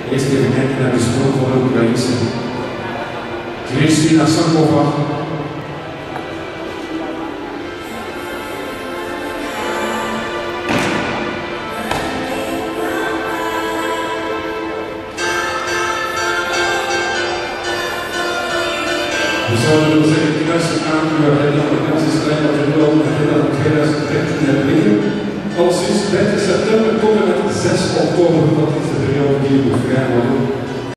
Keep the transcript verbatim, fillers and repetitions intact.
Eerst even kijken naar de sprong van de Oekraïnse. Kristina Sankova. We zouden willen zeggen, kruisje aan uw agenda, de kans is klein dat u wel een agenda van twintig dertien hebt liggen. Al sinds dertig september tot en met zes oktober, dat is de periode die u vrij wordt.